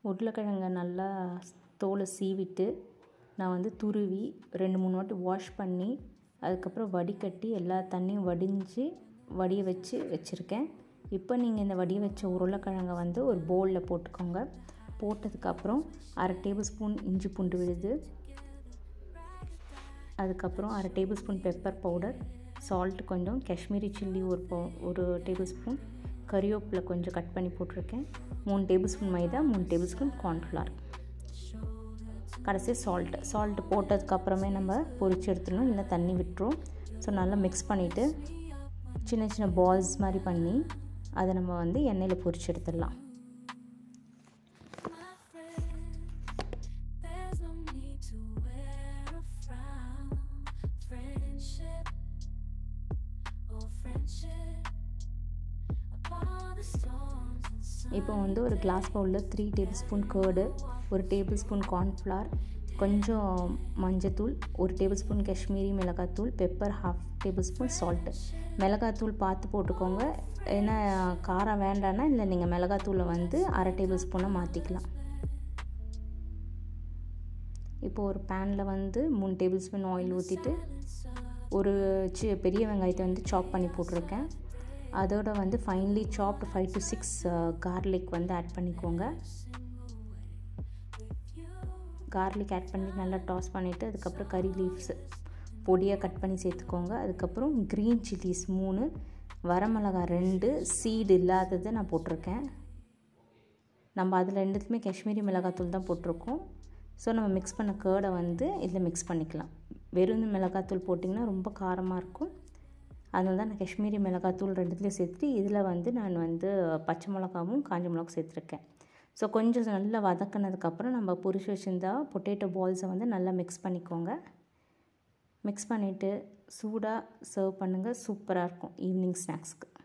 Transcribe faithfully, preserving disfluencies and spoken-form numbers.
உருளைக்கிழங்க நல்லா தோலை சீவிட்டு நான் வந்து துருவி ரெண்டு மூணு வாட்டி வாஷ் பண்ணி அதுக்கப்புறம் வடிகட்டி எல்லா தண்ணியும் வடிஞ்சு வடிய வச்சு வச்சுருக்கேன். இப்போ நீங்கள் இந்த வடிய வச்ச உருளைக்கிழங்க வந்து ஒரு பவுலில் போட்டுக்கோங்க. போட்டதுக்கப்புறம் அரை டேபிள் ஸ்பூன் இஞ்சி பூண்டு விழுது, அதுக்கப்புறம் அரை tablespoon pepper powder, salt கொஞ்சம், காஷ்மீரி சில்லி ஒரு போ ஒரு டேபிள் ஸ்பூன், கறிவேப்பிலை கொஞ்சம் கட் பண்ணி போட்டிருக்கேன், மூணு டேபிள் ஸ்பூன் மைதா, மூணு டேபிள் ஸ்பூன் கார்ன்ஃப்ளவர், கடைசி சால்ட்டு சால்ட்டு போட்டதுக்கப்புறமே நம்ம பொரிச்சு எடுத்துடணும், இல்லை தண்ணி விட்டுரும். ஸோ நல்லா மிக்ஸ் பண்ணிவிட்டு சின்ன சின்ன பால்ஸ் மாதிரி பண்ணி அதை நம்ம வந்து எண்ணெயில் பொரிச்சு எடுத்துடலாம். இப்போ வந்து ஒரு கிளாஸ் பவுலில் த்ரீ டேபிள் ஸ்பூன் கர்டு, ஒரு டேபிள் ஸ்பூன் கார்ன்ஃப்ளவர், கொஞ்சம் மஞ்சத்தூள், ஒரு டேபிள் ஸ்பூன் காஷ்மீரி மிளகாத்தூள், pepper half tablespoon, salt. மிளகாத்தூள் பார்த்து போட்டுக்கோங்க, ஏன்னா காரம் வேண்டான்னா இல்லை நீங்கள் மிளகாத்தூளை வந்து அரை டேபிள் ஸ்பூனாக மாற்றிக்கலாம். இப்போது ஒரு பேனில் வந்து மூணு டேபிள் ஸ்பூன் ஆயில் ஊற்றிட்டு ஒரு சி பெரிய வெங்காயத்தை வந்து சாப் பண்ணி போட்டிருக்கேன். அதோட வந்து finally chopped five to six garlic வந்து ஆட் பண்ணிக்கோங்க. கார்லிக் ஆட் பண்ணி நல்லா டாஸ் பண்ணிவிட்டு அதுக்கப்புறம் கறி லீவ்ஸ் பொடியாக கட் பண்ணி சேர்த்துக்கோங்க. அதுக்கப்புறம் க்ரீன் சில்லிஸ் மூணு, வரமிளகாய் ரெண்டு, சீடு இல்லாததை நான் போட்டிருக்கேன். நம்ம அதில் ரெண்டுத்துமே காஷ்மீரி மிளகாத்தூள் தான் போட்டிருக்கோம். ஸோ நம்ம மிக்ஸ் பண்ண கேர்டை வந்து இதில் மிக்ஸ் பண்ணிக்கலாம். வெறும் மிளகாத்தூள் போட்டிங்கன்னா ரொம்ப காரமாக இருக்கும், அதனால தான் நான் காஷ்மீரி மிளகாத்தூள் ரெண்டுத்துலேயும் சேர்த்துட்டு இதில் வந்து நான் வந்து பச்சை மிளகாவும் காஞ்ச மிளகாவும் சேர்த்துருக்கேன். ஸோ கொஞ்சம் நல்லா வதக்கினதுக்கப்புறம் நம்ம பொரிச்சு வச்சுருந்தா பொட்டேட்டோ பால்ஸை வந்து நல்லா மிக்ஸ் பண்ணிக்கோங்க. மிக்ஸ் பண்ணிவிட்டு சூடாக சர்வ் பண்ணுங்கள். சூப்பராக இருக்கும் ஈவினிங் ஸ்நாக்ஸ்க்கு.